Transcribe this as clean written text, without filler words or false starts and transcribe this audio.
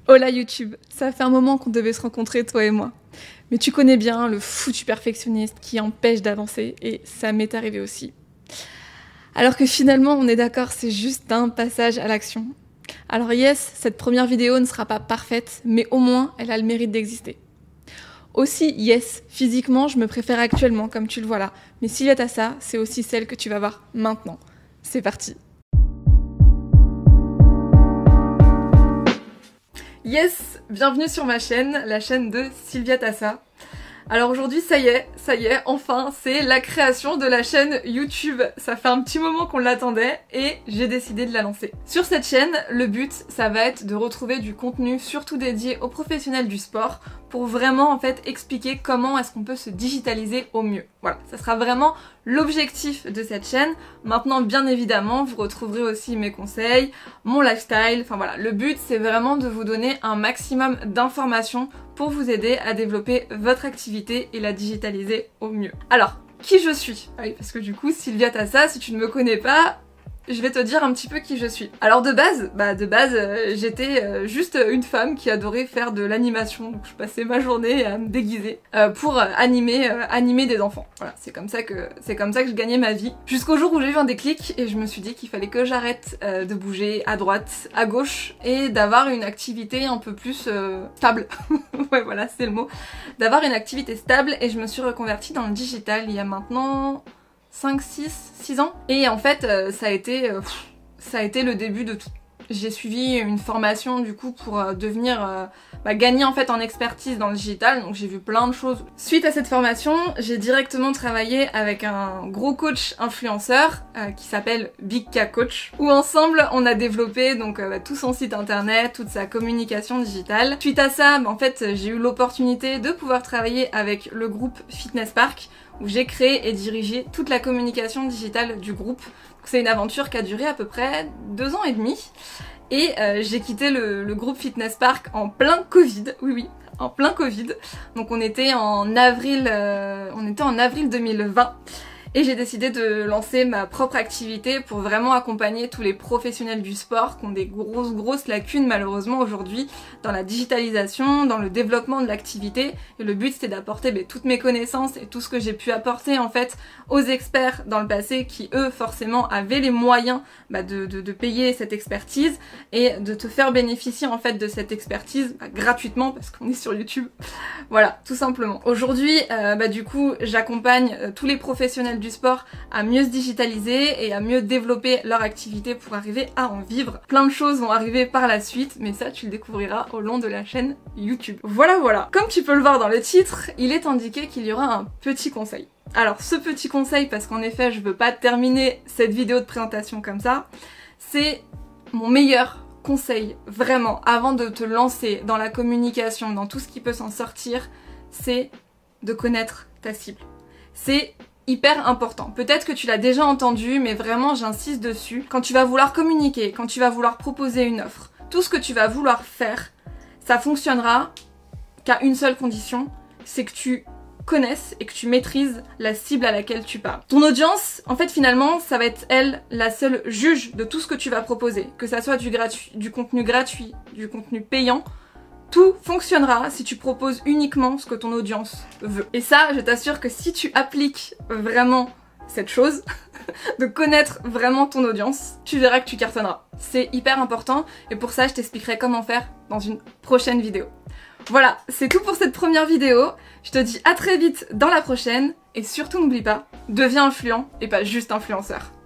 Hola YouTube, ça fait un moment qu'on devait se rencontrer toi et moi. Mais tu connais bien le foutu perfectionniste qui empêche d'avancer et ça m'est arrivé aussi. Alors que finalement on est d'accord, c'est juste un passage à l'action. Alors yes, cette première vidéo ne sera pas parfaite, mais au moins elle a le mérite d'exister. Aussi yes, physiquement je me préfère actuellement comme tu le vois là, mais Sylvia Tassa, c'est aussi celle que tu vas voir maintenant. C'est parti. Yes, bienvenue sur ma chaîne, la chaîne de Sylvia Tassa. Alors aujourd'hui, ça y est, enfin, c'est la création de la chaîne YouTube. Ça fait un petit moment qu'on l'attendait et j'ai décidé de la lancer. Sur cette chaîne, le but, ça va être de retrouver du contenu surtout dédié aux professionnels du sport pour vraiment en fait expliquer comment est-ce qu'on peut se digitaliser au mieux. Voilà, ça sera vraiment l'objectif de cette chaîne. Maintenant, bien évidemment, vous retrouverez aussi mes conseils, mon lifestyle, enfin voilà. Le but, c'est vraiment de vous donner un maximum d'informations pour vous aider à développer votre activité et la digitaliser au mieux. Alors, qui je suis? Ah oui, parce que du coup, Sylvia Tassa, si tu ne me connais pas, je vais te dire un petit peu qui je suis. Alors de base, j'étais juste une femme qui adorait faire de l'animation, donc je passais ma journée à me déguiser pour animer des enfants. Voilà, c'est comme ça que je gagnais ma vie. Jusqu'au jour où j'ai eu un déclic et je me suis dit qu'il fallait que j'arrête de bouger à droite, à gauche et d'avoir une activité un peu plus stable. Ouais, voilà, c'est le mot. D'avoir une activité stable et je me suis reconvertie dans le digital il y a maintenant 5, 6 ans. Et en fait, ça a été le début de tout. J'ai suivi une formation du coup pour devenir gagner en fait en expertise dans le digital, donc j'ai vu plein de choses. Suite à cette formation, j'ai directement travaillé avec un gros coach influenceur qui s'appelle Big K Coach, où ensemble on a développé donc tout son site internet, toute sa communication digitale. Suite à ça, en fait, j'ai eu l'opportunité de pouvoir travailler avec le groupe Fitness Park, où j'ai créé et dirigé toute la communication digitale du groupe. C'est une aventure qui a duré à peu près 2 ans et demi. Et j'ai quitté le groupe Fitness Park en plein Covid, oui, en plein Covid. Donc on était en avril 2020. Et j'ai décidé de lancer ma propre activité pour vraiment accompagner tous les professionnels du sport qui ont des grosses lacunes malheureusement aujourd'hui dans la digitalisation, dans le développement de l'activité. Et le but c'était d'apporter toutes mes connaissances et tout ce que j'ai pu apporter en fait aux experts dans le passé qui eux forcément avaient les moyens de payer cette expertise et de te faire bénéficier en fait de cette expertise gratuitement parce qu'on est sur YouTube. Voilà, tout simplement. Aujourd'hui, du coup, j'accompagne tous les professionnels du sport à mieux se digitaliser et à mieux développer leur activité pour arriver à en vivre. Plein de choses vont arriver par la suite, mais ça tu le découvriras au long de la chaîne YouTube. Voilà. Comme tu peux le voir dans le titre, il est indiqué qu'il y aura un petit conseil. Alors ce petit conseil, parce qu'en effet je veux pas terminer cette vidéo de présentation comme ça, c'est mon meilleur conseil, vraiment, avant de te lancer dans la communication, dans tout ce qui peut s'en sortir, c'est de connaître ta cible. C'est hyper important. Peut-être que tu l'as déjà entendu, mais vraiment j'insiste dessus. Quand tu vas vouloir communiquer, quand tu vas vouloir proposer une offre, tout ce que tu vas vouloir faire, ça fonctionnera qu'à une seule condition, c'est que tu connaisses et que tu maîtrises la cible à laquelle tu parles. Ton audience, en fait finalement, ça va être elle la seule juge de tout ce que tu vas proposer. Que ça soit du contenu gratuit, du contenu payant, tout fonctionnera si tu proposes uniquement ce que ton audience veut. Et ça, je t'assure que si tu appliques vraiment cette chose, de connaître vraiment ton audience, tu verras que tu cartonneras. C'est hyper important et pour ça, je t'expliquerai comment faire dans une prochaine vidéo. Voilà, c'est tout pour cette première vidéo. Je te dis à très vite dans la prochaine et surtout n'oublie pas, deviens influent et pas juste influenceur.